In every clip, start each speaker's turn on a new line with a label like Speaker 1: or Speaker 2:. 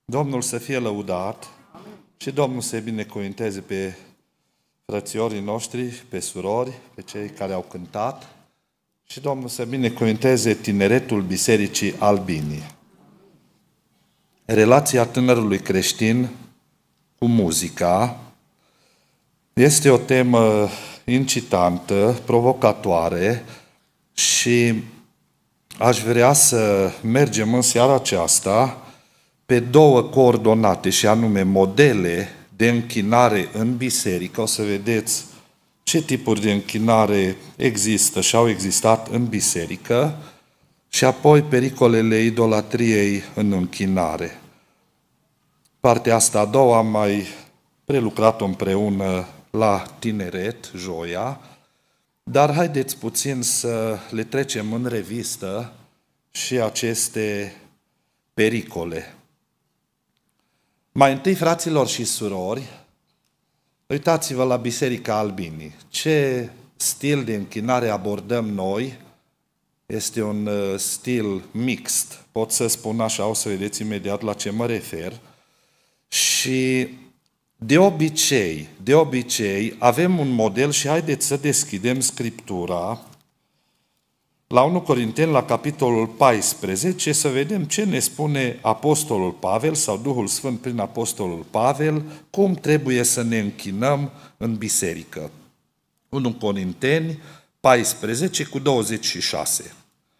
Speaker 1: Domnul să fie lăudat și Domnul să binecuvânteze pe frățiorii noștri, pe surori, pe cei care au cântat și Domnul să binecuvânteze tineretul Bisericii Albinii. Relația tânărului creștin cu muzica este o temă incitantă, provocatoare și aș vrea să mergem în seara aceasta pe două coordonate, și anume modele de închinare în biserică. O să vedeți ce tipuri de închinare există și au existat în biserică și apoi pericolele idolatriei în închinare. Partea asta a doua am mai prelucrat-o împreună la tineret, joia, dar haideți puțin să le trecem în revistă și aceste pericole. Mai întâi, fraților și surori, uitați-vă la Biserica Albinii. Ce stil de închinare abordăm noi? Este un stil mixt. Pot să spun așa, o să vedeți imediat la ce mă refer. Și de obicei, avem un model și haideți să deschidem Scriptura la 1 Corinteni, la capitolul 14, să vedem ce ne spune Apostolul Pavel sau Duhul Sfânt prin Apostolul Pavel, cum trebuie să ne închinăm în biserică. 1 Corinteni 14 cu 26.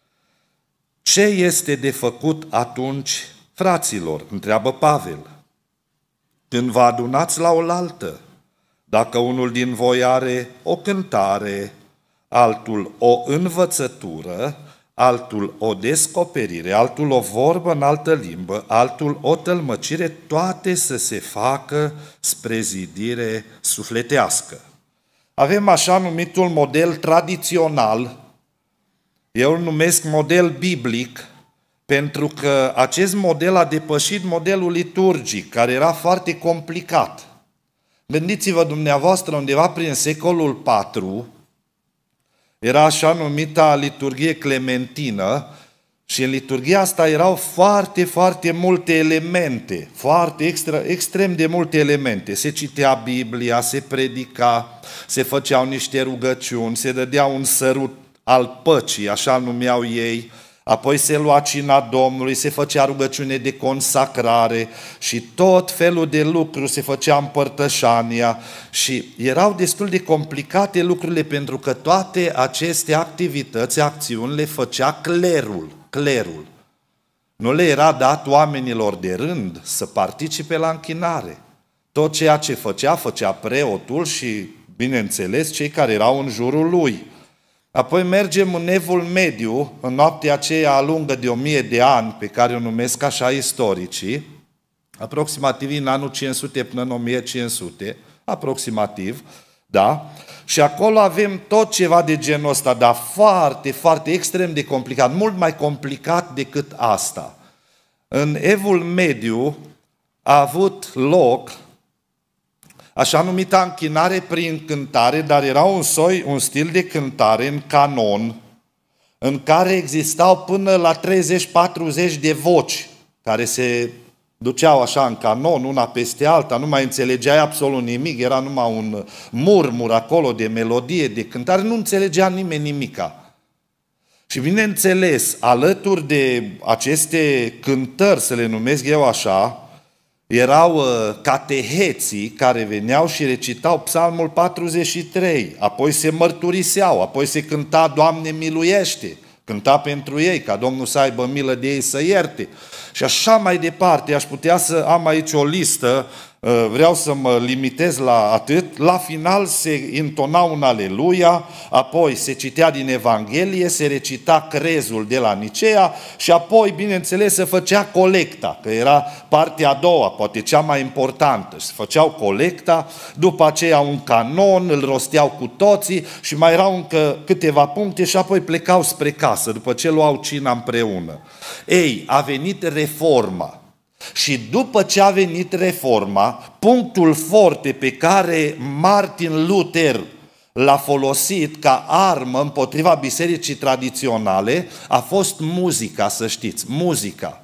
Speaker 1: Ce este de făcut atunci, fraților? Întreabă Pavel. Când vă adunați la oaltă, dacă unul din voi are o cântare, altul o învățătură, altul o descoperire, altul o vorbă în altă limbă, altul o tălmăcire, toate să se facă spre zidire sufletească. Avem așa numitul model tradițional, eu îl numesc model biblic, pentru că acest model a depășit modelul liturgic, care era foarte complicat. Gândiți-vă dumneavoastră, undeva prin secolul IV, era așa numita liturghie clementină și în liturghia asta erau foarte multe elemente, extrem de multe elemente. Se citea Biblia, se predica, se făceau niște rugăciuni, se dădea un sărut al păcii, așa numeau ei, apoi se lua cina Domnului, se făcea rugăciune de consacrare și tot felul de lucruri, se făcea împărtășania și erau destul de complicate lucrurile pentru că toate aceste activități, acțiuni le făcea clerul. Nu le era dat oamenilor de rând să participe la închinare. Tot ceea ce făcea preotul și, bineînțeles, cei care erau în jurul lui. Apoi mergem în Evul Mediu, în noaptea aceea lungă de 1000 de ani, pe care o numesc așa istoricii, aproximativ în anul 500 până în 1500, aproximativ, da? Și acolo avem tot ceva de genul ăsta, dar foarte extrem de complicat, mult mai complicat decât asta. În Evul Mediu a avut loc așa numita închinare prin cântare, dar era un stil de cântare în canon, în care existau până la 30-40 de voci, care se duceau așa în canon, una peste alta, nu mai înțelegeai absolut nimic, era numai un murmur acolo de melodie, de cântare, nu înțelegea nimeni nimica. Și bineînțeles, alături de aceste cântări, să le numesc eu așa, erau cateheții care veneau și recitau Psalmul 43, apoi se mărturiseau, apoi se cânta Doamne miluiește, cânta pentru ei, ca Domnul să aibă milă de ei să ierte. Și așa mai departe, aș putea să am aici o listă, vreau să mă limitez la atât. La final se intona un aleluia, apoi se citea din Evanghelie, se recita crezul de la Nicea și apoi, bineînțeles, se făcea colecta, că era partea a doua, poate cea mai importantă. Se făceau colecta, după aceea un canon, îl rosteau cu toții și mai erau încă câteva puncte și apoi plecau spre casă, după ce luau cina împreună. Ei, a venit reforma. Și după ce a venit reforma, punctul forte pe care Martin Luther l-a folosit ca armă împotriva bisericii tradiționale a fost muzica, să știți, muzica.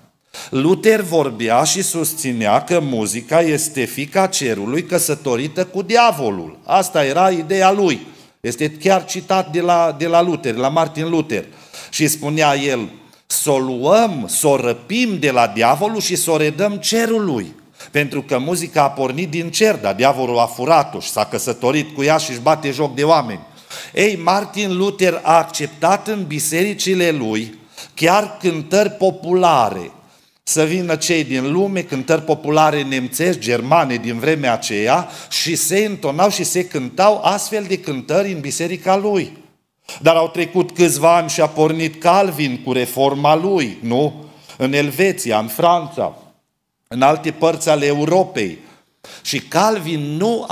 Speaker 1: Luther vorbea și susținea că muzica este fiica cerului căsătorită cu diavolul. Asta era ideea lui. Este chiar citat de la Luther, la Martin Luther. Și spunea el, să o luăm, să o răpim de la diavolul și să o redăm cerului. Pentru că muzica a pornit din cer, dar diavolul a furat-o și s-a căsătorit cu ea și își bate joc de oameni. Ei, Martin Luther a acceptat în bisericile lui chiar cântări populare. Să vină cei din lume, cântări populare nemțești, germane din vremea aceea și se întonau și se cântau astfel de cântări în biserica lui. Dar au trecut câțiva ani și a pornit Calvin cu reforma lui, nu? În Elveția, în Franța, în alte părți ale Europei. Și Calvin nu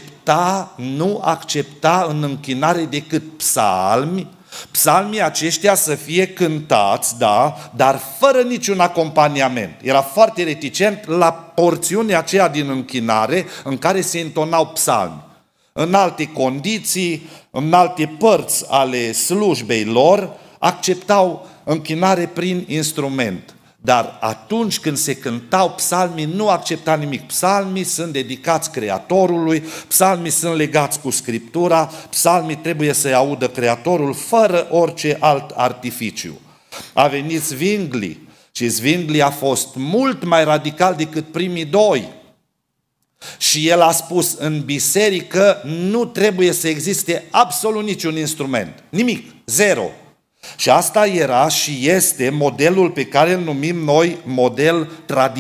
Speaker 1: accepta în închinare decât psalmii aceștia să fie cântați, da, dar fără niciun acompaniament. Era foarte reticent la porțiunea aceea din închinare în care se întonau psalmi. În alte condiții, în alte părți ale slujbei lor, acceptau închinare prin instrument. Dar atunci când se cântau psalmii, nu accepta nimic. Psalmii sunt dedicați Creatorului, psalmii sunt legați cu Scriptura, psalmii trebuie să-i audă Creatorul fără orice alt artificiu. A venit Zwingli și Zwingli a fost mult mai radical decât primii doi. Și el a spus în biserică nu trebuie să existe absolut niciun instrument. Nimic, zero. Și asta era și este modelul pe care îl numim noi model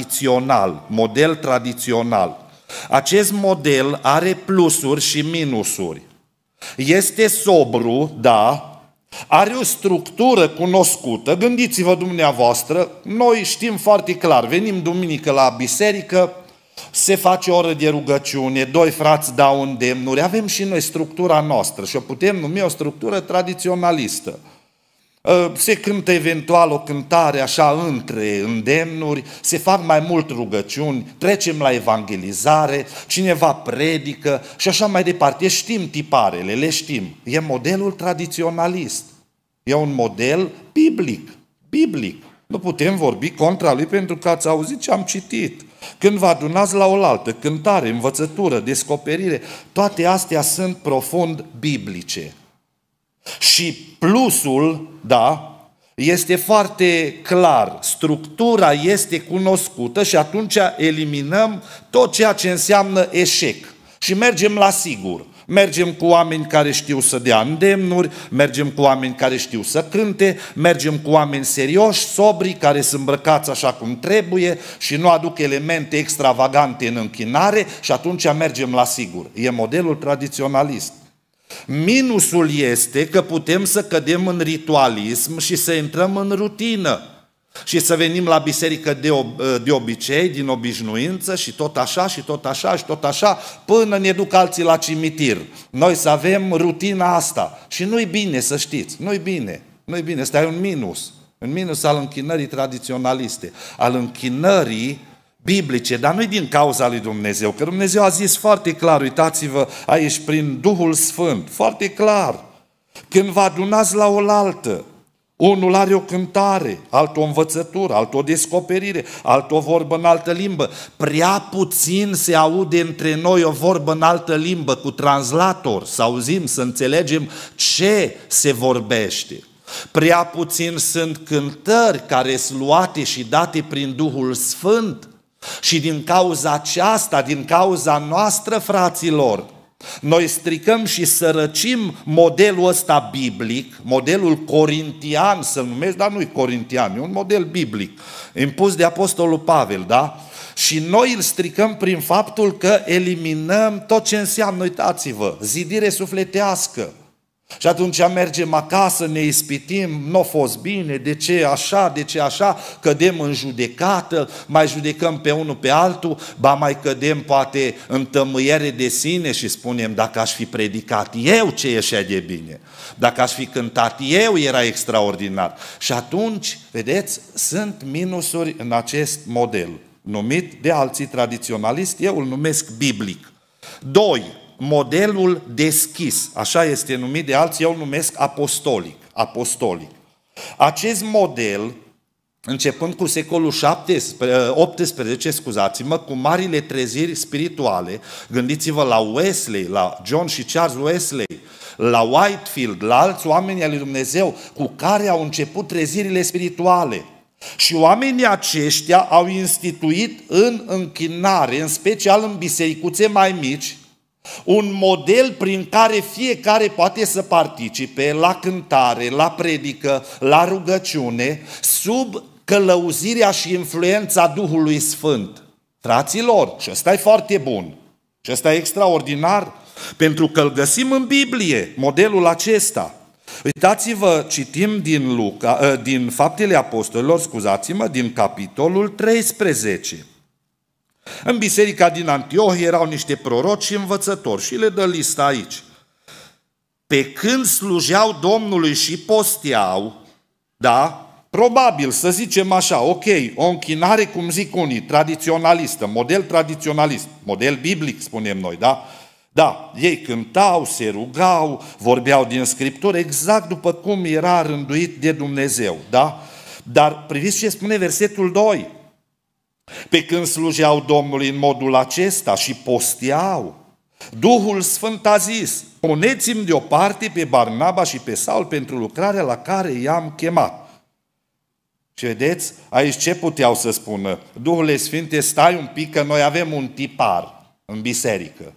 Speaker 1: tradițional. Acest model are plusuri și minusuri. Este sobru, da, are o structură cunoscută. Gândiți-vă dumneavoastră, noi știm foarte clar, venim duminică la biserică, se face o oră de rugăciune, doi frați dau îndemnuri, avem și noi structura noastră și o putem numi o structură tradiționalistă. Se cântă eventual o cântare așa între îndemnuri, se fac mai mult rugăciuni, trecem la evangelizare, cineva predică și așa mai departe. Știm tiparele, le știm. E modelul tradiționalist. E un model biblic. Nu putem vorbi contra lui pentru că ați auzit ce am citit. Când vă adunați la oaltă, cântare, învățătură, descoperire, toate astea sunt profund biblice. Și plusul, da, este foarte clar. Structura este cunoscută și atunci eliminăm tot ceea ce înseamnă eșec. Și mergem la sigur. Mergem cu oameni care știu să dea îndemnuri, mergem cu oameni care știu să cânte, mergem cu oameni serioși, sobri, care sunt îmbrăcați așa cum trebuie și nu aduc elemente extravagante în închinare și atunci mergem la sigur. E modelul tradiționalist. Minusul este că putem să cădem în ritualism și să intrăm în rutină și să venim la biserică de obicei, din obișnuință și tot așa și tot așa și tot așa până ne duc alții la cimitir. Noi să avem rutina asta și nu-i bine, să știți, nu-i bine, ăsta e un minus al închinării tradiționaliste, al închinării biblice, dar nu din cauza lui Dumnezeu, că Dumnezeu a zis foarte clar, uitați-vă aici prin Duhul Sfânt, foarte clar, când vă adunați la oaltă, unul are o cântare, altul o învățătură, altul o descoperire, altul o vorbă în altă limbă. Prea puțin se aude între noi o vorbă în altă limbă cu translator, să auzim, să înțelegem ce se vorbește. Prea puțin sunt cântări care sunt luate și date prin Duhul Sfânt. Și din cauza aceasta, din cauza noastră, fraților, noi stricăm și sărăcim modelul ăsta biblic, modelul corintian, să-l numesc, dar nu-i corintian, e un model biblic, impus de Apostolul Pavel, da? Și noi îl stricăm prin faptul că eliminăm tot ce înseamnă, uitați-vă, zidire sufletească. Și atunci mergem acasă, ne ispitim, n-a fost bine, de ce așa, cădem în judecată, mai judecăm pe unul pe altul, ba mai cădem poate în tămâiere de sine și spunem, dacă aș fi predicat eu, ce ieșea de bine, dacă aș fi cântat eu, era extraordinar. Și atunci, vedeți, sunt minusuri în acest model, numit de alții tradiționalist, eu îl numesc biblic. 2. Modelul deschis, așa este numit de alții, eu îl numesc apostolic. Acest model începând cu secolul XVIII, scuzați-mă, cu marile treziri spirituale. Gândiți-vă la Wesley, la John și Charles Wesley, la Whitefield, la alți oameni al lui Dumnezeu cu care au început trezirile spirituale. Și oamenii aceștia au instituit în închinare, în special în bisericuțe mai mici, un model prin care fiecare poate să participe la cântare, la predică, la rugăciune, sub călăuzirea și influența Duhului Sfânt. Fraților, și ăsta e foarte bun, și ăsta e extraordinar, pentru că îl găsim în Biblie, modelul acesta. Uitați-vă, citim din Faptele Apostolilor, scuzați-mă, din capitolul 13. În biserica din Antiohia erau niște proroci și învățători și le dă lista aici. Pe când slujeau Domnului și posteau, da, probabil să zicem așa, ok, o închinare, cum zic unii, tradiționalistă, model tradiționalist, model biblic, spunem noi, da? Da, ei cântau, se rugau, vorbeau din Scriptură, exact după cum era rânduit de Dumnezeu, da? Dar priviți ce spune versetul 2. Pe când slujeau Domnului în modul acesta și posteau, Duhul Sfânt a zis: puneți-mi deoparte pe Barnaba și pe Saul pentru lucrarea la care i-am chemat. Și vedeți, aici ce puteau să spună? Duhule Sfinte, stai un pic că noi avem un tipar în biserică.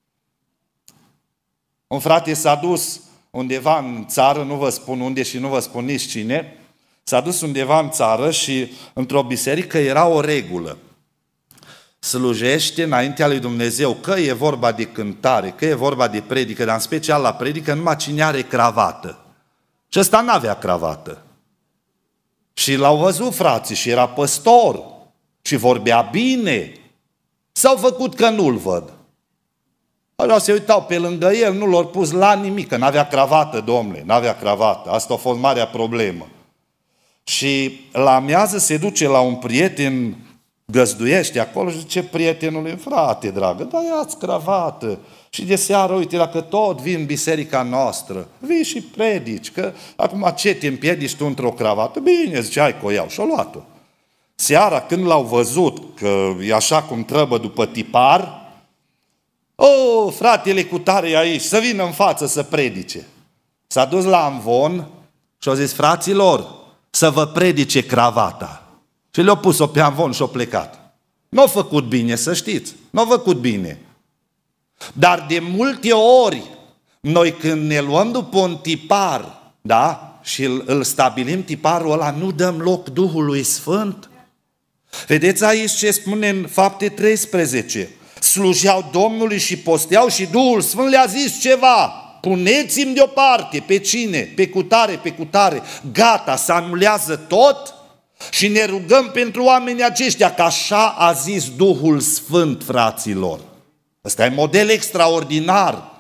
Speaker 1: Un frate s-a dus undeva în țară, nu vă spun unde și nu vă spun nici cine, s-a dus undeva în țară și într-o biserică era o regulă. Slujește înaintea lui Dumnezeu, că e vorba de cântare, că e vorba de predică, dar în special la predică numai cine are cravată. Și ăsta n-avea cravată. Și l-au văzut frații și era păstor și vorbea bine. S-au făcut că nu-l văd. Așa se uitau pe lângă el, nu l-au pus la nimic, că n-avea cravată, domnule, n-avea cravată. Asta a fost marea problemă. Și la amiază se duce la un prieten, găzduiește acolo și zice prietenului: frate dragă, da, ia-ți cravată. Și de seară, uite, dacă tot vii în biserica noastră, vii și predici, că acum ce te împiedici tu într-o cravată? Bine, zice, hai că o iau. Și-o luat-o. Seara, când l-au văzut că e așa cum trebuie după tipar, fratele cu tare e aici, să vină în față să predice. S-a dus la amvon și a zis: fraților, să vă predice cravata. Și le-a pus-o pe amvon și a plecat. Nu a făcut bine, să știți, nu a făcut bine. Dar de multe ori, noi când ne luăm după un tipar, da, și îl stabilim tiparul ăla, nu dăm loc Duhului Sfânt. Vedeți aici ce spune în Fapte 13. Slujeau Domnului și posteau și Duhul Sfânt le-a zis ceva: puneți-mi deoparte. Pe cine? Pe cutare, pe cutare. Gata, se anulează tot și ne rugăm pentru oamenii aceștia, că așa a zis Duhul Sfânt, fraților. Ăsta e model extraordinar.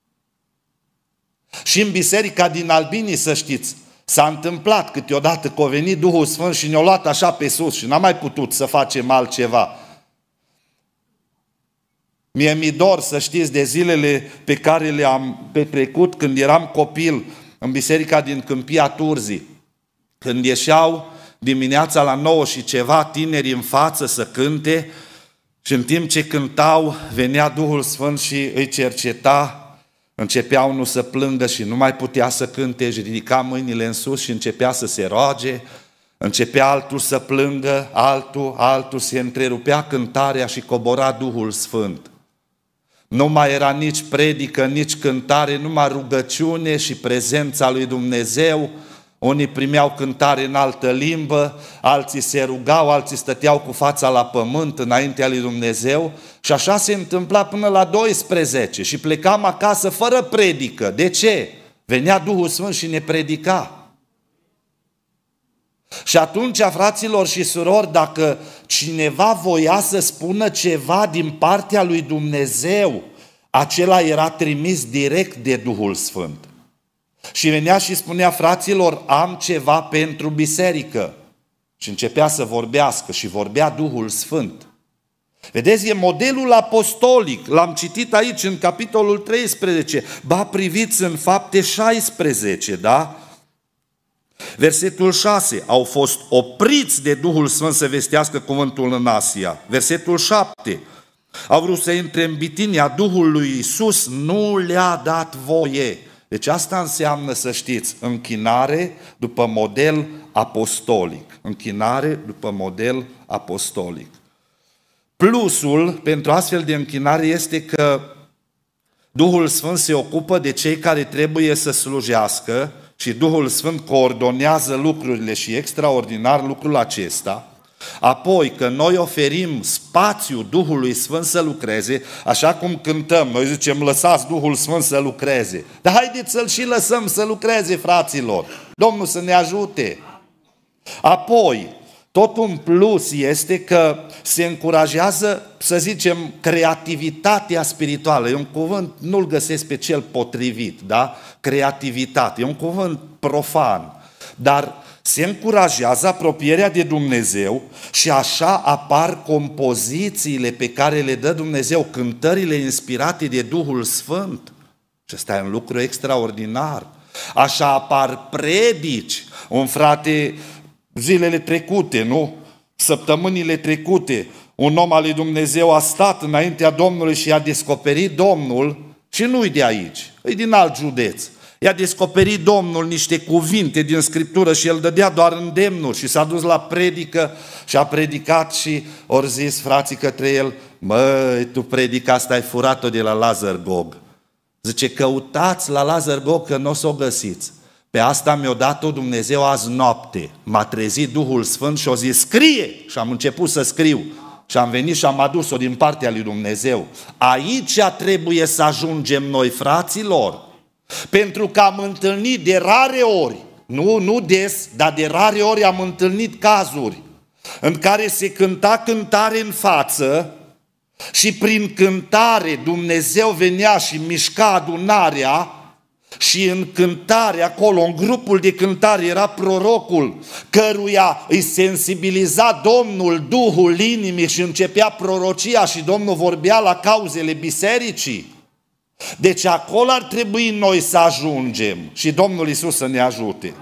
Speaker 1: Și în biserica din Albini, să știți, s-a întâmplat câteodată că a venit Duhul Sfânt și ne-a luat așa pe sus și n-am mai putut să facem altceva. Mie mi-e dor, să știți, de zilele pe care le-am petrecut când eram copil în biserica din Câmpia Turzii, când ieșeau dimineața la 9 și ceva tineri în față să cânte și în timp ce cântau venea Duhul Sfânt și îi cerceta. Începea unul să plângă și nu mai putea să cânte, își ridica mâinile în sus și începea să se roage, începea altul să plângă, altul, se întrerupea cântarea și cobora Duhul Sfânt. Nu mai era nici predică, nici cântare, numai rugăciune și prezența lui Dumnezeu. Unii primeau cântare în altă limbă, alții se rugau, alții stăteau cu fața la pământ înaintea lui Dumnezeu și așa se întâmpla până la 12 și plecam acasă fără predică. De ce? Venea Duhul Sfânt și ne predica. Și atunci, fraților și surori, dacă cineva voia să spună ceva din partea lui Dumnezeu, acela era trimis direct de Duhul Sfânt. Și venea și spunea: fraților, am ceva pentru biserică. Și începea să vorbească și vorbea Duhul Sfânt. Vedeți, e modelul apostolic. L-am citit aici în capitolul 13. Ba, priviți în Fapte 16, da? Versetul 6, au fost opriți de Duhul Sfânt să vestească cuvântul în Asia. Versetul 7, au vrut să intre în Bitinia, Duhul lui Iisus nu le-a dat voie. Deci asta înseamnă, să știți, închinare după model apostolic. Închinare după model apostolic. Plusul pentru astfel de închinare este că Duhul Sfânt se ocupă de cei care trebuie să slujească și Duhul Sfânt coordonează lucrurile și extraordinar lucrul acesta. Apoi că noi oferim spațiu Duhului Sfânt să lucreze, așa cum cântăm, noi zicem lăsați Duhul Sfânt să lucreze. Dar haideți să-L și lăsăm să lucreze, fraților. Domnul să ne ajute. Apoi, tot un plus este că se încurajează, să zicem, creativitatea spirituală. E un cuvânt, nu-l găsesc pe cel potrivit, da? Creativitate, e un cuvânt profan, dar se încurajează apropierea de Dumnezeu și așa apar compozițiile pe care le dă Dumnezeu, cântările inspirate de Duhul Sfânt. Și ăsta e un lucru extraordinar. Așa apar predici. Un frate, zilele trecute, nu? Săptămânile trecute, un om al lui Dumnezeu a stat înaintea Domnului și a descoperit Domnul și nu-i de aici, e din alt județ. I-a descoperit Domnul niște cuvinte din Scriptură și el dădea doar îndemnuri și s-a dus la predică și a predicat și ori zis frații către el, măi, tu predica asta ai furat-o de la Lazar Gog. Zice, căutați la Lazar Gog că nu o să o găsiți. Pe asta mi-a dat-o Dumnezeu azi noapte. M-a trezit Duhul Sfânt și a zis, scrie! Și am început să scriu. Și am venit și am adus-o din partea lui Dumnezeu. Aici trebuie să ajungem noi, fraților. Pentru că am întâlnit de rare ori, nu des, dar de rare ori am întâlnit cazuri în care se cânta cântare în față și prin cântare Dumnezeu venea și mișca adunarea și în cântare acolo, în grupul de cântare era prorocul căruia îi sensibiliza Domnul Duhul inimii și începea prorocia și Domnul vorbea la cauzele bisericii. Deci acolo ar trebui noi să ajungem și Domnul Iisus să ne ajute.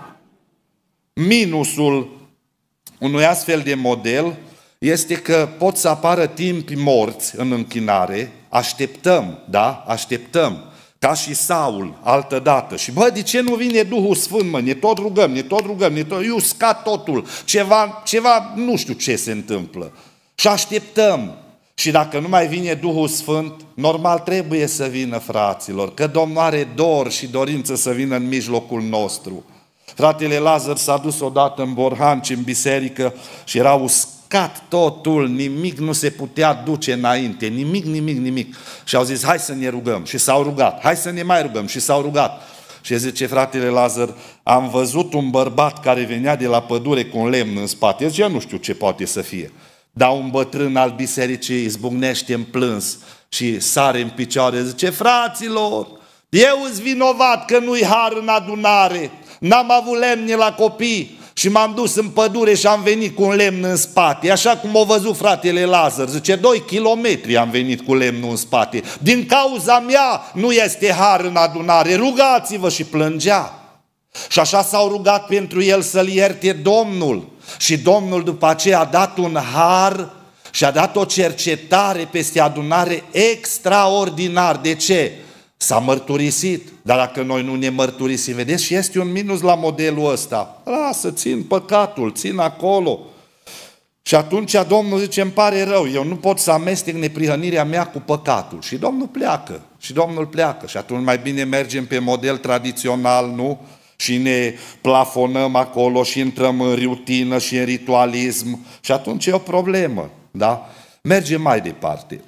Speaker 1: Minusul unui astfel de model este că pot să apară timpi morți în închinare, așteptăm, da? Așteptăm, ca și Saul, altădată. Și bă, de ce nu vine Duhul Sfânt, mă? Ne tot rugăm, eu scad totul, ceva, nu știu ce se întâmplă. Și așteptăm. Și dacă nu mai vine Duhul Sfânt, normal trebuie să vină, fraților, că Domnul are dor și dorință să vină în mijlocul nostru. Fratele Lazar s-a dus odată în Borhanci, în biserică, și era uscat totul, nimic nu se putea duce înainte, nimic. Și au zis, hai să ne rugăm. Și s-au rugat, hai să ne mai rugăm. Și s-au rugat. Și zice fratele Lazar, am văzut un bărbat care venea de la pădure cu un lemn în spate. Zice, nu știu ce poate să fie. Dar un bătrân al bisericii izbucnește în plâns și sare în picioare, zice, fraților, eu îs vinovat că nu-i har în adunare, n-am avut lemne la copii și m-am dus în pădure și am venit cu un lemn în spate, așa cum a văzut fratele Lazar, zice, 2 kilometri am venit cu lemnul în spate, din cauza mea nu este har în adunare, rugați-vă, și plângea. Și așa s-au rugat pentru el să-l ierte Domnul. Și Domnul după aceea a dat un har și a dat o cercetare peste adunare extraordinar. De ce? S-a mărturisit. Dar dacă noi nu ne mărturisim, vedeți, și este un minus la modelul ăsta. Lasă, țin păcatul, țin acolo. Și atunci Domnul zice, îmi pare rău, eu nu pot să amestec neprihănirea mea cu păcatul. Și Domnul pleacă. Și Domnul pleacă. Și atunci mai bine mergem pe model tradițional, nu? Și ne plafonăm acolo și intrăm în rutină și în ritualism și atunci e o problemă, da? Mergem mai departe.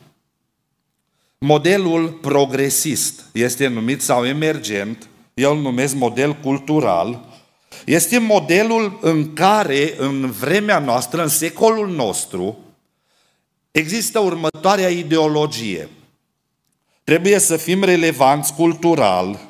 Speaker 1: Modelul progresist este numit, sau emergent, eu îl numesc model cultural, este modelul în care în vremea noastră, în secolul nostru, există următoarea ideologie. Trebuie să fim relevanți cultural.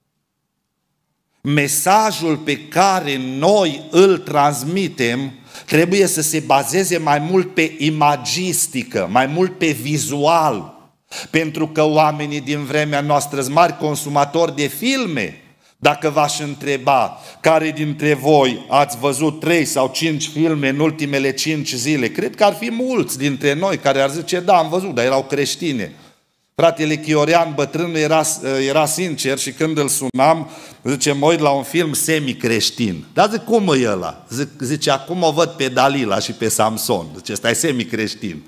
Speaker 1: Mesajul pe care noi îl transmitem trebuie să se bazeze mai mult pe imagistică, mai mult pe vizual. Pentru că oamenii din vremea noastră sunt mari consumatori de filme. Dacă v-aș întreba care dintre voi ați văzut 3 sau 5 filme în ultimele 5 zile, cred că ar fi mulți dintre noi care ar zice, da, am văzut, dar erau creștine. Fratele Chiorian, bătrânul, era sincer și când îl sunam, zice, mă uit la un film semi-creștin. Dar zic, cum e ăla? Zice, acum o văd pe Dalila și pe Samson. Zice, ăsta e semi-creștin.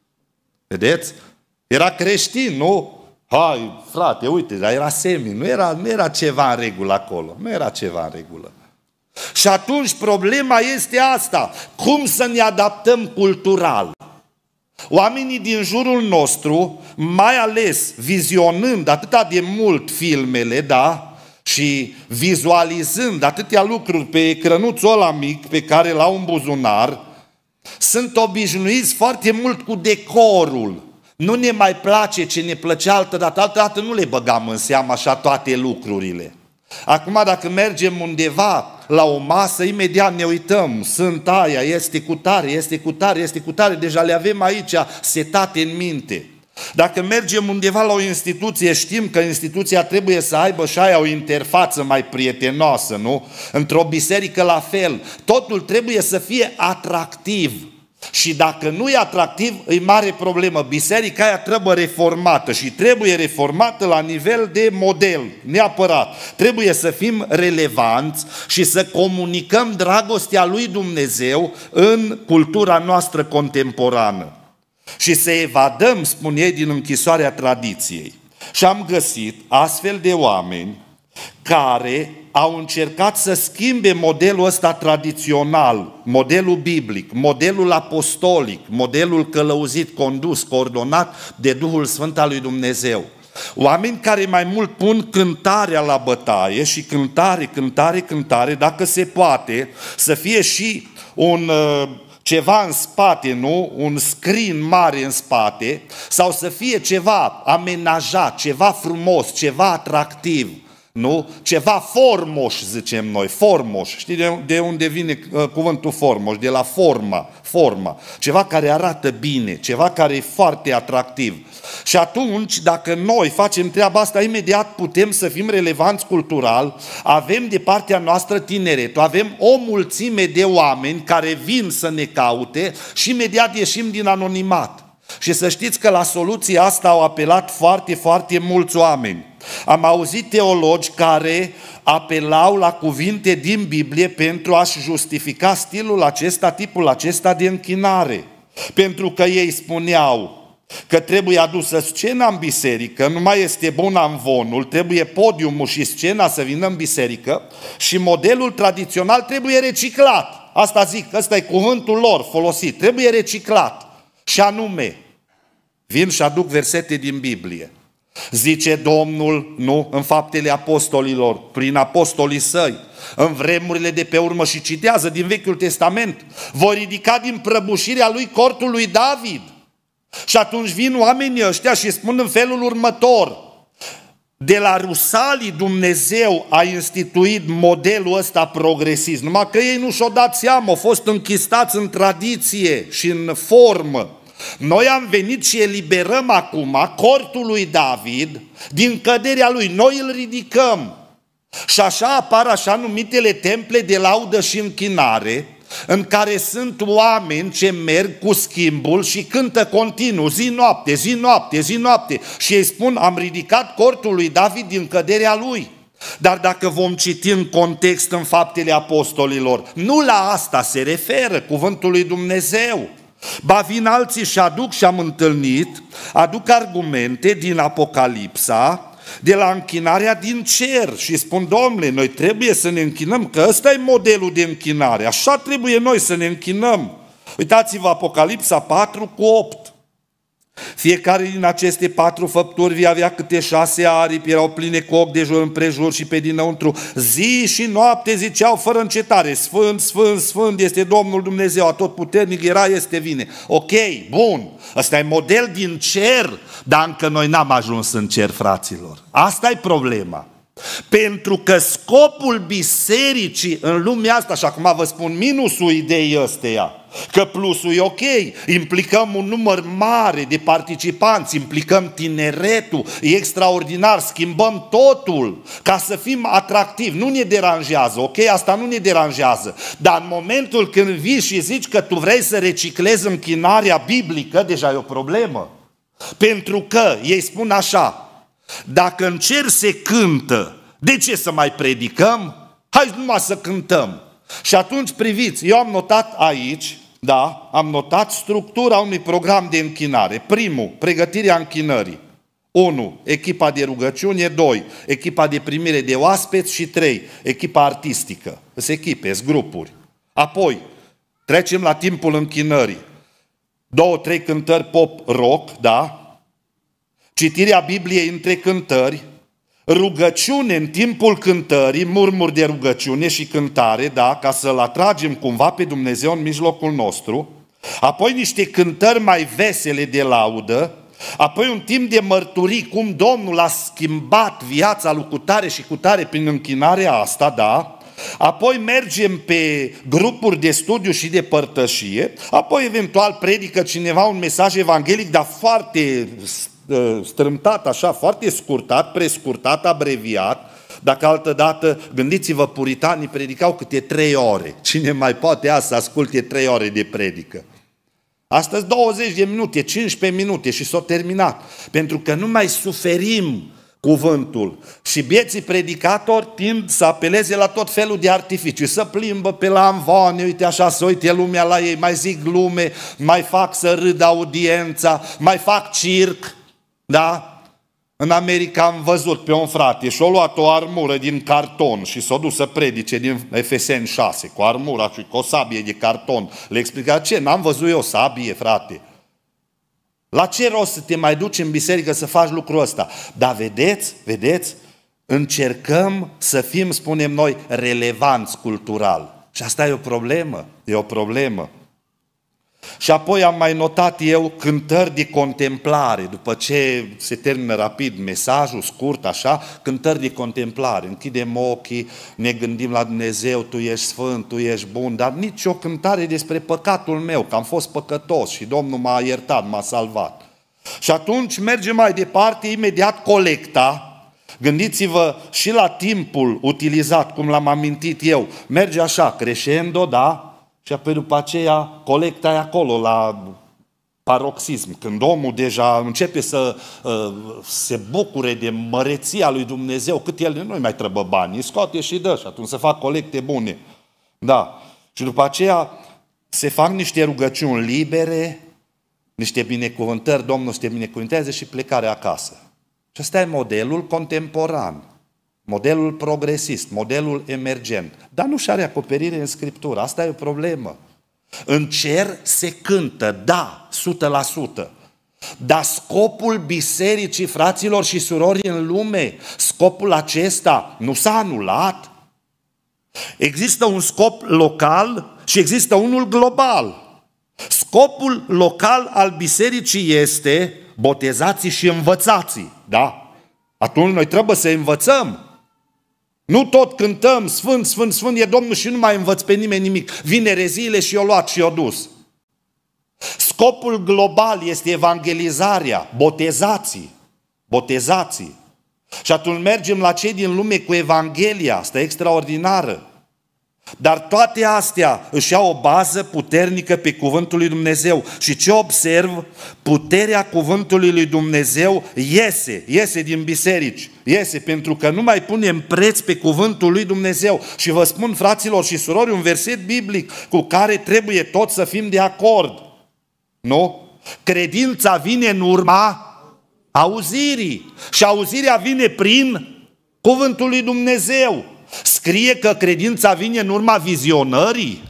Speaker 1: Vedeți? Era creștin, nu? Hai, frate, uite, dar era semi, nu era ceva în regulă acolo, nu era ceva în regulă. Și atunci problema este asta, cum să ne adaptăm cultural. Oamenii din jurul nostru, mai ales vizionând atâta de mult filmele, da, și vizualizând atâtea lucruri pe ecrănuțul ăla mic pe care l-au în buzunar, sunt obișnuiți foarte mult cu decorul. Nu ne mai place ce ne plăcea altădată nu le băgam în seamă așa toate lucrurile. Acum dacă mergem undeva la o masă, imediat ne uităm, sunt aia, este cu tare, este cu tare, este cu tare, deja le avem aici setate în minte. Dacă mergem undeva la o instituție, știm că instituția trebuie să aibă și aia o interfață mai prietenoasă, nu? Într-o biserică la fel, totul trebuie să fie atractiv. Și dacă nu e atractiv, e mare problemă. Biserica aia trebuie reformată și trebuie reformată la nivel de model, neapărat. Trebuie să fim relevanți și să comunicăm dragostea lui Dumnezeu în cultura noastră contemporană. Și să evadăm, spun ei, din închisoarea tradiției. Și am găsit astfel de oameni care au încercat să schimbe modelul ăsta tradițional, modelul biblic, modelul apostolic, modelul călăuzit, condus, coordonat de Duhul Sfânt al lui Dumnezeu. Oameni care mai mult pun cântarea la bătaie și cântare, dacă se poate, să fie și ceva în spate, nu? Un screen mare în spate, sau să fie ceva amenajat, ceva frumos, ceva atractiv. Nu? Ceva formoș, zicem noi, formoș. Știi de unde vine cuvântul formoș? De la forma. Ceva care arată bine, ceva care e foarte atractiv. Și atunci, dacă noi facem treaba asta, imediat putem să fim relevanți cultural, avem de partea noastră tineretul, avem o mulțime de oameni care vin să ne caute și imediat ieșim din anonimat. Și să știți că la soluția asta au apelat foarte, foarte mulți oameni. Am auzit teologi care apelau la cuvinte din Biblie pentru a-și justifica stilul acesta, tipul acesta de închinare. Pentru că ei spuneau că trebuie adusă scena în biserică, nu mai este bun amvonul, trebuie podiumul și scena să vină în biserică și modelul tradițional trebuie reciclat. Asta zic, ăsta e cuvântul lor folosit, trebuie reciclat. Și anume, vin și aduc versete din Biblie. Zice Domnul, nu, în Faptele Apostolilor, prin apostolii săi, în vremurile de pe urmă, și citează din Vechiul Testament, vor ridica din prăbușirea lui cortul lui David. Și atunci vin oamenii ăștia și spun în felul următor: de la Rusalii Dumnezeu a instituit modelul ăsta progresist, numai că ei nu și-o dat seama, au fost închistați în tradiție și în formă. Noi am venit și eliberăm acum cortul lui David din căderea lui, noi îl ridicăm. Și așa apar așa numitele temple de laudă și închinare, în care sunt oameni ce merg cu schimbul și cântă continuu, zi noapte, zi noapte, zi noapte. Și ei spun, am ridicat cortul lui David din căderea lui. Dar dacă vom citi în context în Faptele Apostolilor, nu la asta se referă cuvântul lui Dumnezeu. Ba vin alții și aduc, și am întâlnit, aduc argumente din Apocalipsa, de la închinarea din cer și spun, Domnule, noi trebuie să ne închinăm, că ăsta e modelul de închinare, așa trebuie noi să ne închinăm. Uitați-vă Apocalipsa 4:8. Fiecare din aceste 4 făpturi avea câte 6 aripi, erau pline cu ochi de jur împrejur și pe dinăuntru. Zi și noapte ziceau fără încetare, Sfânt, Sfânt, Sfânt este Domnul Dumnezeu Atotputernic, este, vine. Ok, bun, ăsta e model din cer, dar încă noi n-am ajuns în cer, fraților. Asta e problema. Pentru că scopul bisericii în lumea asta, și acum vă spun minusul ideii ăsteia, că plusul e ok, implicăm un număr mare de participanți, implicăm tineretul, e extraordinar, schimbăm totul ca să fim atractivi, nu ne deranjează, ok? Asta nu ne deranjează, dar în momentul când vii și zici că tu vrei să reciclezi închinarea biblică, deja e o problemă. Pentru că ei spun așa: dacă în cer se cântă, de ce să mai predicăm? Hai numai să cântăm. Și atunci priviți, eu am notat aici, da, am notat structura unui program de închinare. Primul, pregătirea închinării. 1. Echipa de rugăciune. 2. Echipa de primire de oaspeți. Și 3. Echipa artistică. Sunt echipe, sunt grupuri. Apoi, trecem la timpul închinării. 2-3 cântări pop-rock, da? Citirea Bibliei între cântări, rugăciune în timpul cântării, murmuri de rugăciune și cântare, da, ca să-L atragem cumva pe Dumnezeu în mijlocul nostru, apoi niște cântări mai vesele de laudă, apoi un timp de mărturii, cum Domnul a schimbat viața lui cutare și cutare prin închinarea asta, da, apoi mergem pe grupuri de studiu și de părtășie, apoi eventual predică cineva un mesaj evanghelic, dar foarte strâmtat, așa, foarte scurtat, prescurtat, abreviat. Dacă altădată, gândiți-vă, puritanii predicau câte 3 ore. Cine mai poate azi să asculte 3 ore de predică? Astăzi 20 de minute, 15 minute și s-a terminat. Pentru că nu mai suferim cuvântul. Și bieții predicatori tind să apeleze la tot felul de artificii, să plimbă pe la amvoane, uite așa, să uite lumea la ei, mai zic glume, mai fac să râdă audiența, mai fac circ, da? În America am văzut pe un frate și-a luat o armură din carton și s-a dus să predice din Efeseni 6, cu armura și cu o sabie de carton. Le explica: ce? N-am văzut eu sabie, frate. La ce rost să te mai duci în biserică să faci lucrul ăsta? Dar vedeți, încercăm să fim, spunem noi, relevanți cultural. Și asta e o problemă. Și apoi am mai notat eu cântări de contemplare, după ce se termină rapid mesajul, scurt așa, cântări de contemplare. Închidem ochii, ne gândim la Dumnezeu, Tu ești sfânt, Tu ești bun, dar nici o cântare despre păcatul meu, că am fost păcătos și Domnul m-a iertat, m-a salvat. Și atunci mergem mai departe, imediat colecta. Gândiți-vă și la timpul utilizat, cum l-am amintit eu, merge așa, crescendo, da? Și apoi după aceea colecta e acolo la paroxism, când omul deja începe să se bucure de măreția lui Dumnezeu, cât el nu-i mai trebuie bani, îi scoate și dă și atunci se fac colecte bune. Da. Și după aceea se fac niște rugăciuni libere, niște binecuvântări, Domnul să te binecuvânteze și plecare acasă. Și ăsta e modelul contemporan. Modelul progresist, modelul emergent. Dar nu și-are acoperire în Scriptură. Asta e o problemă. În cer se cântă, da, 100%. Dar scopul bisericii, fraților și surori în lume, scopul acesta nu s-a anulat. Există un scop local și există unul global. Scopul local al bisericii este botezații și învățații, da? Atunci noi trebuie să învățăm. Nu tot cântăm, Sfânt, Sfânt, Sfânt e Domnul și nu mai învăț pe nimeni nimic. Vine ereziile și i-o luat și i-o dus. Scopul global este evangelizarea, botezații. Și atunci mergem la cei din lume cu Evanghelia, asta e extraordinară. Dar toate astea își iau o bază puternică pe cuvântul lui Dumnezeu. Și ce observ? Puterea cuvântului lui Dumnezeu iese din biserici. Iese pentru că nu mai punem preț pe cuvântul lui Dumnezeu. Și vă spun, fraților și surori, un verset biblic cu care trebuie toți să fim de acord. Nu? Credința vine în urma auzirii. Și auzirea vine prin cuvântul lui Dumnezeu. Scrie că credința vine în urma vizionării?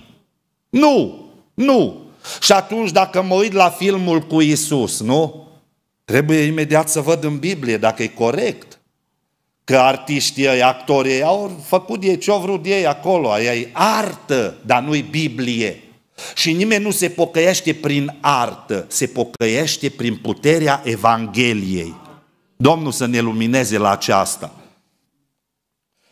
Speaker 1: Nu. Și atunci dacă mă uit la filmul cu Iisus, nu? Trebuie imediat să văd în Biblie dacă e corect. Că artiștii ăia, actorii ăia, au făcut ei ce-au vrut ei acolo. Aia e artă, dar nu-i Biblie. Și nimeni nu se pocăiește prin artă, se pocăiește prin puterea Evangheliei. Domnul să ne lumineze la aceasta.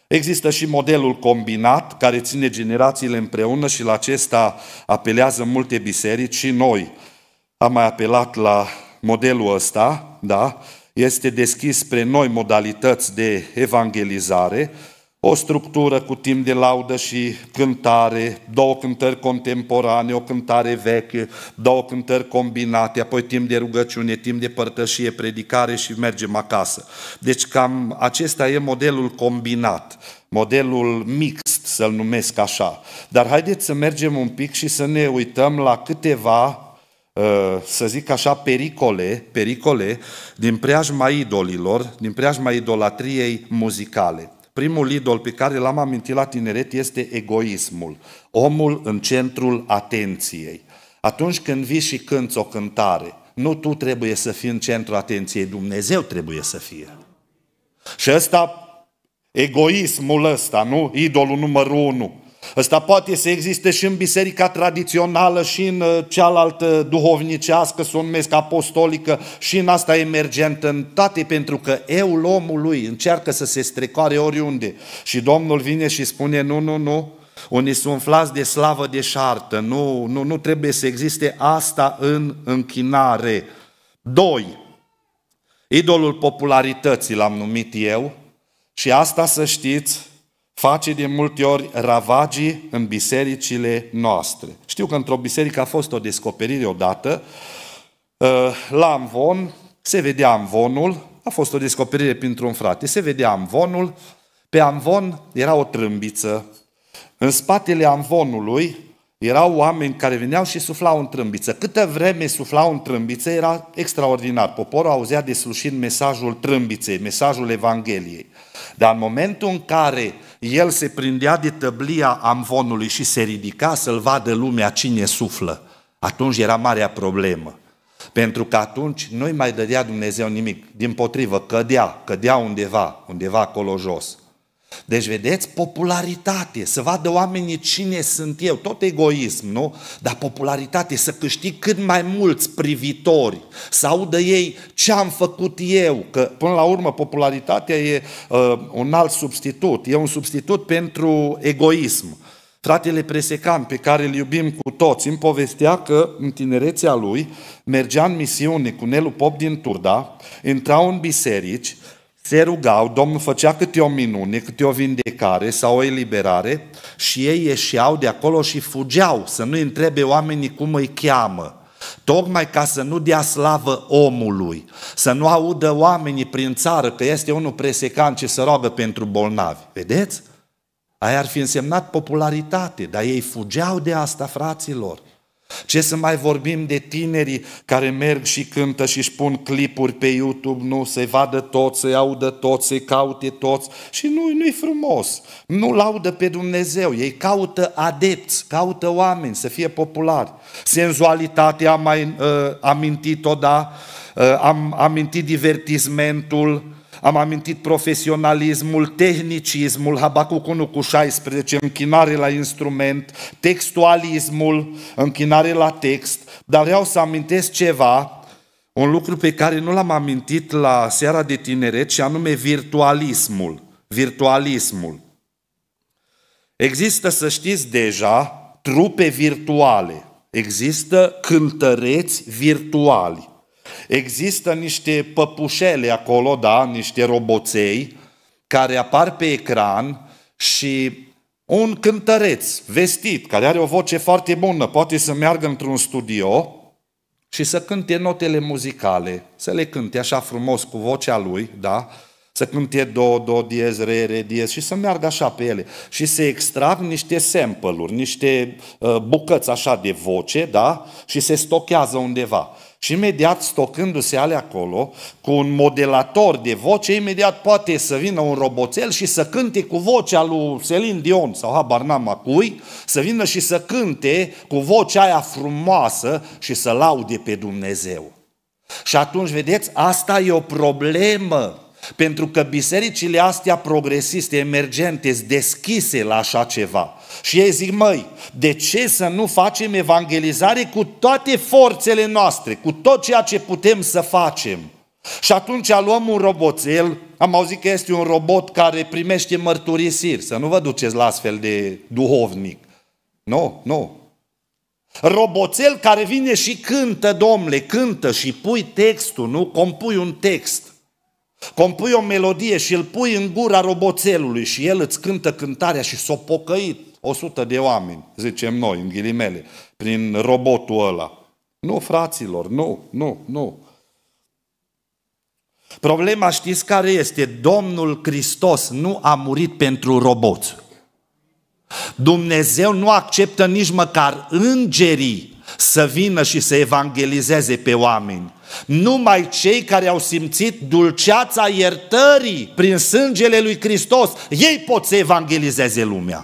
Speaker 1: Există și modelul combinat, care ține generațiile împreună și la acesta apelează multe biserici și noi am mai apelat la modelul ăsta, da? Este deschis spre noi modalități de evangelizare, o structură cu timp de laudă și cântare, 2 cântări contemporane, o cântare veche, 2 cântări combinate, apoi timp de rugăciune, timp de părtășie, predicare și mergem acasă. Deci cam acesta e modelul combinat, modelul mixt, să-l numesc așa. Dar haideți să mergem un pic și să ne uităm la câteva, să zic așa, pericole din preajma idolilor, din preajma idolatriei muzicale. Primul idol pe care l-am amintit la tineret este egoismul, omul în centrul atenției. Atunci când vii și cânți o cântare, nu tu trebuie să fii în centrul atenției, Dumnezeu trebuie să fie. Și ăsta, egoismul ăsta, nu? Idolul numărul 1. Ăsta poate să existe și în biserica tradițională și în cealaltă duhovnicească, să o numesc apostolică, și în asta emergentă, în toate, pentru că eul omului încearcă să se strecoare oriunde. Și Domnul vine și spune, nu, unii sunt umflați de slavă deșartă, nu trebuie să existe asta în închinare. 2. Idolul popularității l-am numit eu și asta, să știți, face de multe ori ravagii în bisericile noastre. Știu că într-o biserică a fost o descoperire odată, la amvon, se vedea amvonul, a fost o descoperire printr-un frate, se vedea amvonul, pe amvon era o trâmbiță, în spatele amvonului erau oameni care veneau și suflau în trâmbiță. Câtă vreme suflau în trâmbiță era extraordinar. Poporul auzea deslușind mesajul trâmbiței, mesajul Evangheliei. Dar în momentul în care el se prindea de tăblia amvonului și se ridica să-l vadă lumea cine suflă, atunci era marea problemă. Pentru că atunci nu-i mai dădea Dumnezeu nimic. Dimpotrivă, cădea undeva acolo jos. Deci vedeți, popularitate, să vadă oamenii cine sunt eu, tot egoism, nu? Dar popularitate, să câștig cât mai mulți privitori, să audă ei ce am făcut eu, că până la urmă popularitatea e un alt substitut, e un substitut pentru egoism. Fratele Presecan, pe care îl iubim cu toți, îmi povestea că în tinerețea lui mergea în misiune cu Nelu Pop din Turda, intrau în biserici, se rugau, Domnul făcea câte o minune, câte o vindecare sau o eliberare și ei ieșeau de acolo și fugeau, să nu întrebe oamenii cum îi cheamă. Tocmai ca să nu dea slavă omului, să nu audă oamenii prin țară că este unul Presecan ce se roagă pentru bolnavi. Vedeți? Aia ar fi însemnat popularitate, dar ei fugeau de asta, fraților. Ce să mai vorbim de tinerii care merg și cântă și își pun clipuri pe YouTube, nu, să-i vadă toți, să-i audă toți, să-i caute toți și nu-i frumos. Nu laudă pe Dumnezeu, ei caută adepți, caută oameni să fie populari. Senzualitatea am mai amintit-o, da? Am amintit divertismentul, am amintit profesionalismul, tehnicismul, Habacuc 1:16, închinare la instrument, textualismul, închinare la text, dar vreau să amintesc ceva, un lucru pe care nu l-am amintit la seara de tineret, și anume virtualismul. Există, să știți deja, trupe virtuale, există cântăreți virtuali. Există niște păpușele acolo, da, niște roboței care apar pe ecran și un cântăreț vestit, care are o voce foarte bună, poate să meargă într-un studio și să cânte notele muzicale, să le cânte așa frumos cu vocea lui, da? Să cânte do, diez, re, diez și să meargă așa pe ele. Și se extrag niște sample-uri, niște bucăți așa de voce, da? Și se stochează undeva. Și imediat, stocându-se alea acolo, cu un modelator de voce, imediat poate să vină un roboțel și să cânte cu vocea lui Celine Dion sau habar n-am a cui, să vină și să cânte cu vocea aia frumoasă și să laude pe Dumnezeu. Și atunci, vedeți, asta e o problemă, pentru că bisericile astea progresiste, emergente, sunt deschise la așa ceva. Și ei zic, măi, de ce să nu facem evangelizare cu toate forțele noastre, cu tot ceea ce putem să facem? Și atunci luăm un roboțel Am auzit că este un robot care primește mărturisiri. Să nu vă duceți la astfel de duhovnic. Nu. Roboțel care vine și cântă, domnule, cântă și pui textul, nu? Compui un text. Compui o melodie și îl pui în gura roboțelului și el îți cântă cântarea și s-o pocăit 100 de oameni, zicem noi, în ghilimele, prin robotul ăla. Nu, fraților, nu. Problema știți care este? Domnul Hristos nu a murit pentru roboți. Dumnezeu nu acceptă nici măcar îngerii să vină și să evangelizeze pe oameni. Numai cei care au simțit dulceața iertării prin sângele lui Hristos, ei pot să evangelizeze lumea.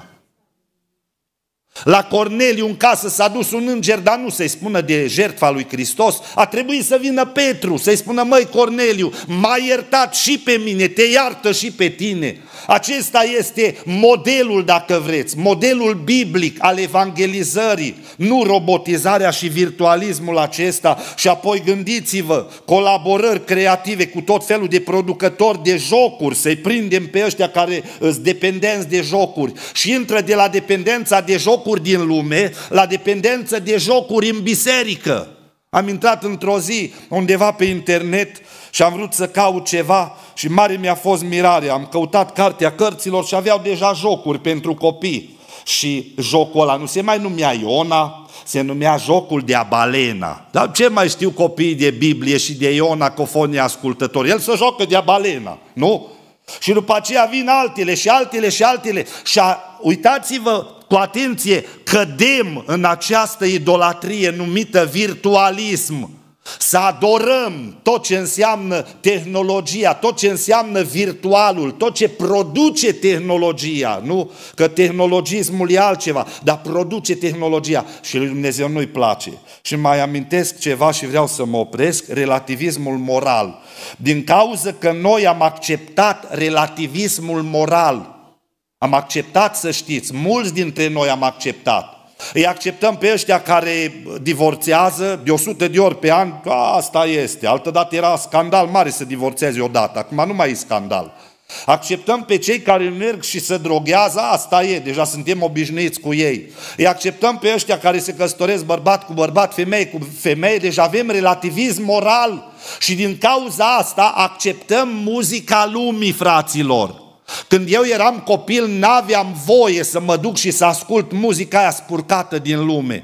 Speaker 1: La Corneliu în casă s-a dus un înger, dar nu să-i spună de jertfa lui Hristos. A trebuit să vină Petru, să-i spună: măi Corneliu, m-a iertat și pe mine, te iartă și pe tine. Acesta este modelul, dacă vreți, modelul biblic al evangelizării, nu robotizarea și virtualismul acesta. Și apoi gândiți-vă, colaborări creative cu tot felul de producători de jocuri, să-i prindem pe ăștia care sunt dependenți de jocuri și intră de la dependența de jocuri din lume la dependență de jocuri în biserică. Am intrat într-o zi undeva pe internet și am vrut să caut ceva și mare mi-a fost mirarea. Am căutat cartea cărților și aveau deja jocuri pentru copii. Și jocul ăla nu se mai numea Iona, se numea jocul de balena. Dar ce mai știu copiii de Biblie și de Iona, cofonii ascultători? El se joacă de balena, nu? Și după aceea vin altele și altele și altele. Și uitați-vă cu atenție, cădem în această idolatrie numită virtualism. Să adorăm tot ce înseamnă tehnologia, tot ce înseamnă virtualul, tot ce produce tehnologia, nu? Că tehnologismul e altceva, dar produce tehnologia și lui Dumnezeu nu-i place. Și mai amintesc ceva și vreau să mă opresc: relativismul moral. Din cauza că noi am acceptat relativismul moral, am acceptat, să știți, mulți dintre noi am acceptat. Îi acceptăm pe ăștia care divorțează de 100 de ori pe an, asta este. Altădată era scandal mare să divorțeze odată, acum nu mai e scandal. Acceptăm pe cei care merg și se droghează, asta e, deja suntem obișnuiți cu ei. Îi acceptăm pe ăștia care se căsătoresc bărbat cu bărbat, femeie cu femeie, deja avem relativism moral. Și din cauza asta acceptăm muzica lumii, fraților. Când eu eram copil, n-aveam voie să mă duc și să ascult muzica aia spurcată din lume.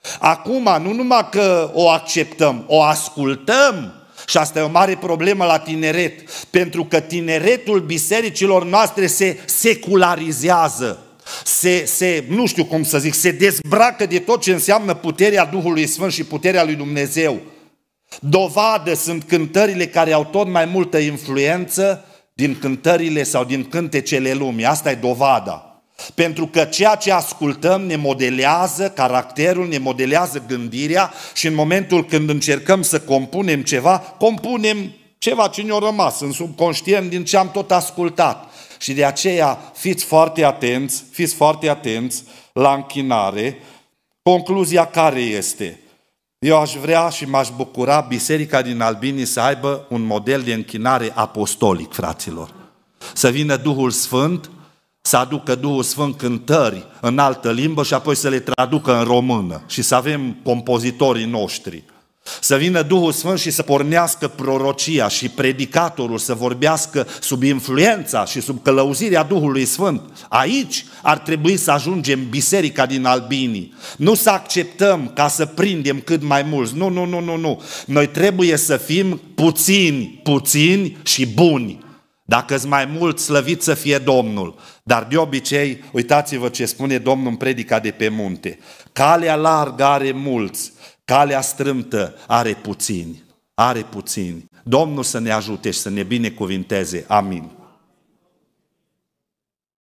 Speaker 1: Acum, nu numai că o acceptăm, o ascultăm. Și asta e o mare problemă la tineret, pentru că tineretul bisericilor noastre se secularizează, nu știu cum să zic, se dezbracă de tot ce înseamnă puterea Duhului Sfânt și puterea lui Dumnezeu. Dovadă sunt cântările care au tot mai multă influență din cântările sau din cântecele lumii. Asta e dovada. Pentru că ceea ce ascultăm ne modelează caracterul, ne modelează gândirea și în momentul când încercăm să compunem ceva ce ne-a rămas în subconștient din ce am tot ascultat. Și de aceea fiți foarte atenți la închinare. Concluzia care este? Eu aș vrea și m-aș bucura biserica din Albini să aibă un model de închinare apostolic, fraților. Să vină Duhul Sfânt, să aducă Duhul Sfânt cântări în altă limbă și apoi să le traducă în română și să avem compozitorii noștri. Să vină Duhul Sfânt și să pornească prorocia și predicatorul să vorbească sub influența și sub călăuzirea Duhului Sfânt. Aici ar trebui să ajungem biserica din Albini. Nu să acceptăm ca să prindem cât mai mulți. Nu. Noi trebuie să fim puțini și buni. Dacă-s mai mult, slăvit să fie Domnul. Dar de obicei, uitați-vă ce spune Domnul în predica de pe munte. Calea largă are mulți, calea strâmtă are puțini. Domnul să ne ajute și să ne binecuvinteze. Amin.